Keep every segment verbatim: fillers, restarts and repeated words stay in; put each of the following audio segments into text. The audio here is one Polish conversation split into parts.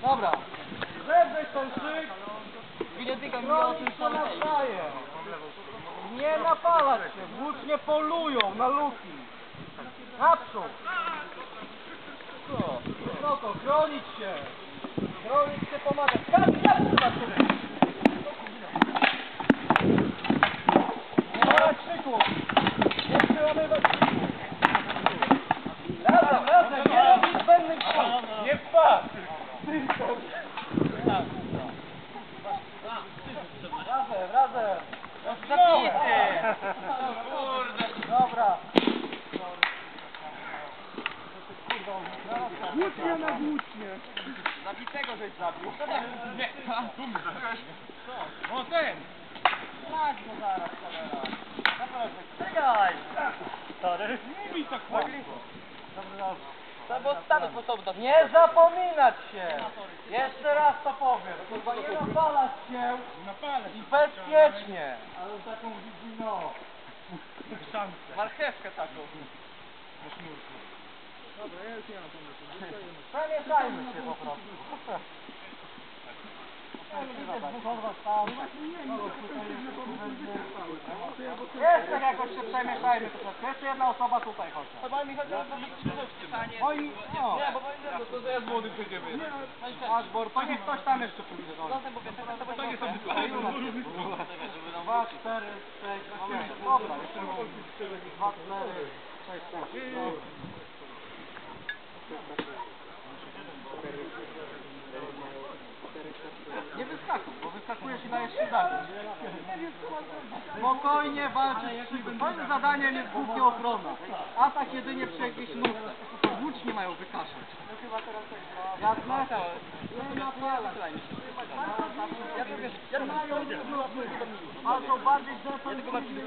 Dobra. Zebrać ten szyk. Chronić się nawzajem. Nie napalać się. Włócznie polują na luki. Naprzód. Wysoko. Chronić się. Chronić się, pomagać. Każdy naprzód na tyle. Nie ma krzyku. Nie przełamywać krzyku. Razem, razem. Nie robić zbędnych szkód. Nie wpadł. Razem, razem. Zapisy. Dobra. Włócznie na włócznie. Zabitego żeś zabił. Nie. O ten. Tak, bo zaraz, cholera. Czekaj. Stary. Nie bij tak łatwo. Dobrze, dobrze. To było stanu sposobu. Nie zapominać się. Jeszcze raz to powiem. Kurwa, nie napalać się. Napalać. I bezpiecznie. Ale taką no. Szansę. Marchewkę taką. Na sznurku. Dobra, ja już nie mam pomysłu. Przemieszajmy się po prostu. Jeszcze jakoś się przemieszajmy troszeczkę. Jeszcze jedna osoba tutaj chodzi. Chyba mi chodzi o to, że Moi... No. Nie, bo to to jest młody przejdziemy. Ashbor, to niech ktoś tam jeszcze pójdzie. To nie są Dwa, cztery, sześć, siedem. Dobra, jeszcze dwa, cztery, sześć, siedem. Nie wyskakuj, bo wyskakujesz i dajesz się zabić. Spokojnie walczyć z krzykiem. Twoim zadaniem jest głównie ochrona. Atak jedynie przy jakiejś nutce. Włócznie mają wykaszać. Jasne? Nie napalać. Walczą bardziej defensywnie.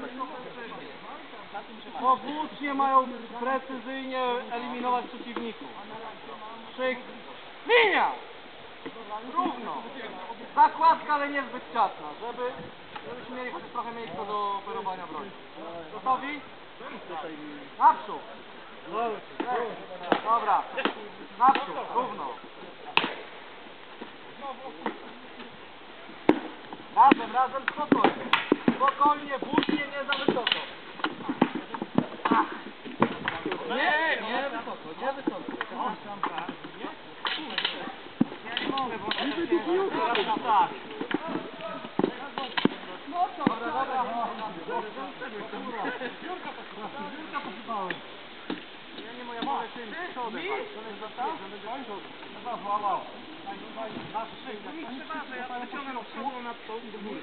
To włócznie mają precyzyjnie eliminować przeciwników. Szyk. Linia! Równo. Zakładka, ale nie zbyt ciasna, żeby żebyśmy mieli chociaż trochę miejsca do operowania broni. Gotowi? Naprzód. Dobra. Naprzód, równo. Razem, razem, spokojnie. Spokojnie, włócznie, nie za wysoko. Nie, nie wysoko, nie wysoko. Ja nie mogę, bo to jest tak. Dobra, dobra. Ja nie moja mogę tym przodem. Masz szyk. Ja wyciągam od na to do góry.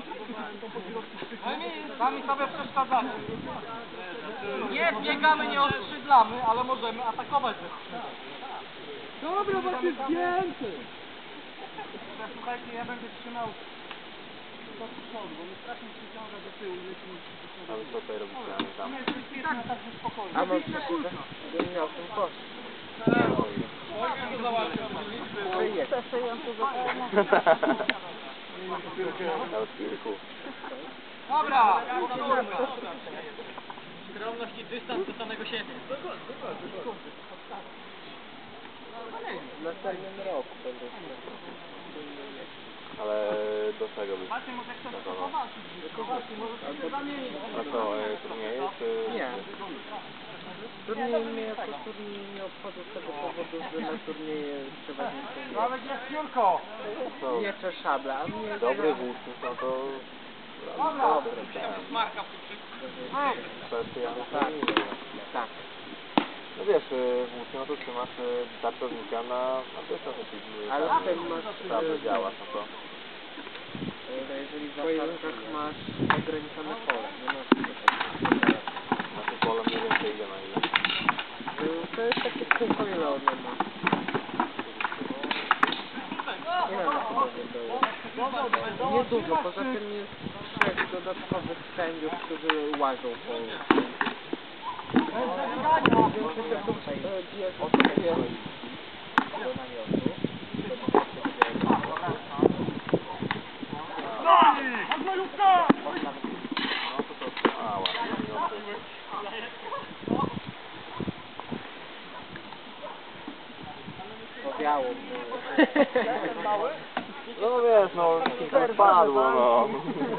Sami sobie przeszkadzacie. Nie biegamy, nie oskrzydlamy, ale możemy atakować ze skrzydła. Dobra, bo ty zdjęty. Słuchajcie, ja będę trzymał do przodu, bo mnie strasznie przyciąga do tyłu i leci mi do przodu. Ale co tutaj robicie? A my tam? I tak, tak, spokojnie. A mam przecież, gdybym miał ten kosz. Nie, to załatwiam. Od kilku. Dobra, Skromność i dystans do samego siebie. W następnym roku będę. Ale do czego byś? Macie, może ktoś to powalczyć. Może się zamienić. A co, turnieje czy... Nie. Turnieje mnie jako turniej nie obchodzą z tego powodu, że na turnieje przeważnie są Ale nie piórko. Co? miecze szabla, a mnie Dobry włócznik, no to... Dobra. Dobry, tak. Kwestia ja tak, tak. No wiesz, włócznie, no to trzymasz tarczownika na... na dystans, jeśli... Ale tam wtedy masz, sprawę e, działasz, no to... E, Jeżeli w zasadzkach masz ograniczone pole, nie masz Na tym pole mniej więcej idzie na ile. e, to jest takie kółko, ile one ma. Ile na sobie to jest? Nie dużo, poza tym jest trzech dodatkowych sędziów, którzy łażą po... Tutaj bierze sobie do namiotu. Powiało mnie. No wiesz, no, kilka spadło, no.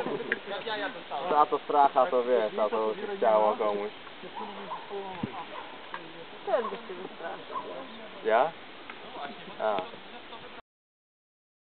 A to stracha, to wiesz, a to się chciało komuś. Też byś tego straszył. Ja?